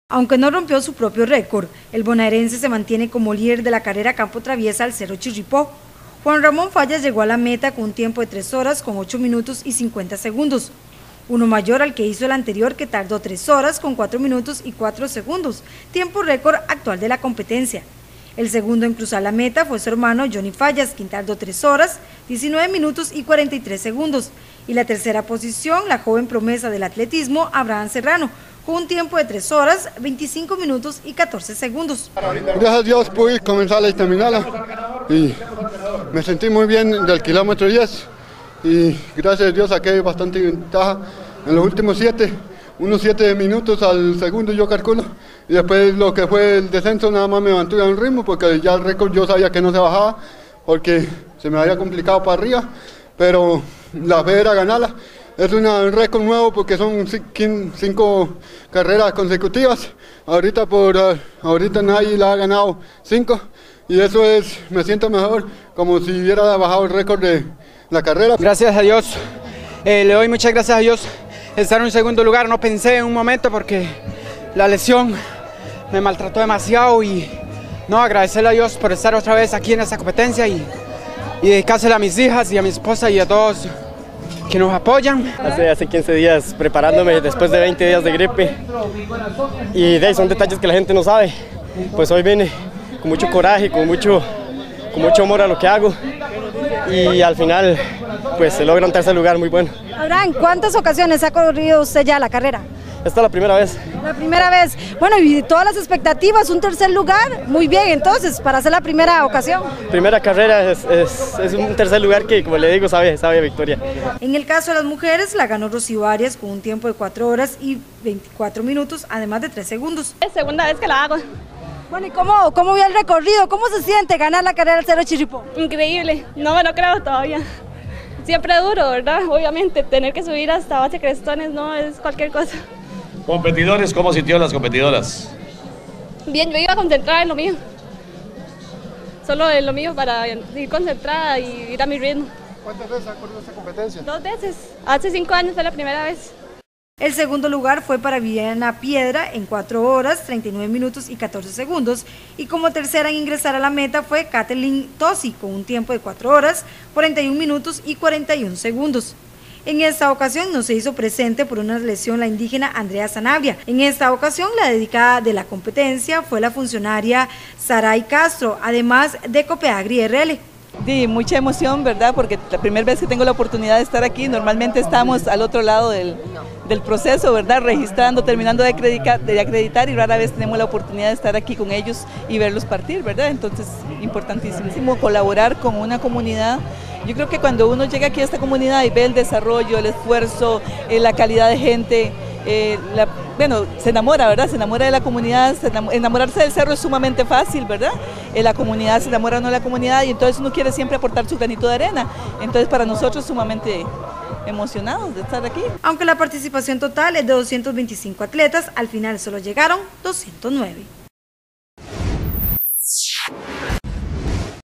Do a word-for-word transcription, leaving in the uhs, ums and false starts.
Aunque no rompió su propio récord, el bonaerense se mantiene como líder de la carrera campo traviesa al Cerro Chirripó. Juan Ramón Fallas llegó a la meta con un tiempo de tres horas con ocho minutos y cincuenta segundos, uno mayor al que hizo el anterior, que tardó tres horas con cuatro minutos y cuatro segundos, tiempo récord actual de la competencia. El segundo en cruzar la meta fue su hermano Johnny Fallas, quien tardó tres horas, diecinueve minutos y cuarenta y tres segundos. Y la tercera posición, la joven promesa del atletismo, Abraham Serrano, con un tiempo de tres horas, veinticinco minutos y catorce segundos. Gracias a Dios pude comenzarla y terminarla y me sentí muy bien del kilómetro diez y gracias a Dios saqué bastante ventaja en los últimos siete, unos siete minutos al segundo yo calculo, y después lo que fue el descenso nada más me mantuve a un ritmo porque ya el récord yo sabía que no se bajaba porque se me había complicado para arriba, pero la fe era ganarla. Es un récord nuevo porque son cinco carreras consecutivas. Ahorita por ahorita nadie la ha ganado cinco y eso es, me siento mejor, como si hubiera bajado el récord de la carrera. Gracias a Dios, eh, le doy muchas gracias a Dios estar en un segundo lugar. No pensé en un momento porque la lesión me maltrató demasiado y no, agradecerle a Dios por estar otra vez aquí en esta competencia y, y dedicársela a mis hijas y a mi esposa y a todos que nos apoyan. Hace, hace quince días preparándome después de veinte días de gripe y de ahí son detalles que la gente no sabe. Pues hoy vine con mucho coraje, con mucho, con mucho amor a lo que hago y al final pues se logra un tercer lugar muy bueno. Abraham, ¿cuántas ocasiones ha corrido usted ya la carrera? Esta es la primera vez. La primera vez. Bueno, y todas las expectativas, un tercer lugar, muy bien entonces, para hacer la primera ocasión. Primera carrera es, es, es un tercer lugar que, como le digo, sabe, sabe a victoria. En el caso de las mujeres, la ganó Rocío Arias con un tiempo de cuatro horas y veinticuatro minutos, además de tres segundos. Es segunda vez que la hago. Bueno, ¿y cómo, cómo vio el recorrido? ¿Cómo se siente ganar la carrera del Cerro Chirripó? Increíble, no me lo creo todavía. Siempre duro, ¿verdad? Obviamente, tener que subir hasta Base Crestones no es cualquier cosa. Competidores, ¿cómo sintió las competidoras? Bien, yo iba concentrada en lo mío. Solo en lo mío para ir concentrada y ir a mi ritmo. ¿Cuántas veces ha corrido esta competencia? Dos veces. Hace cinco años fue la primera vez. El segundo lugar fue para Viviana Piedra en cuatro horas, treinta y nueve minutos y catorce segundos. Y como tercera en ingresar a la meta fue Kathleen Tosi con un tiempo de cuatro horas, cuarenta y un minutos y cuarenta y un segundos. En esta ocasión no se hizo presente por una lesión la indígena Andrea Sanabria. En esta ocasión la dedicada de la competencia fue la funcionaria Saray Castro, además de Copeagri R L. Sí, mucha emoción, ¿verdad? Porque la primera vez que tengo la oportunidad de estar aquí, normalmente estamos al otro lado del, del proceso, ¿verdad? Registrando, terminando de acreditar, de acreditar y rara vez tenemos la oportunidad de estar aquí con ellos y verlos partir, ¿verdad? Entonces, importantísimo colaborar con una comunidad. Yo creo que cuando uno llega aquí a esta comunidad y ve el desarrollo, el esfuerzo, eh, la calidad de gente, eh, la, bueno, se enamora, ¿verdad? Se enamora de la comunidad, se enamora, enamorarse del cerro es sumamente fácil, ¿verdad? Eh, la comunidad se enamora de la comunidad y entonces uno quiere siempre aportar su granito de arena. Entonces para nosotros sumamente emocionados de estar aquí. Aunque la participación total es de doscientos veinticinco atletas, al final solo llegaron doscientos nueve.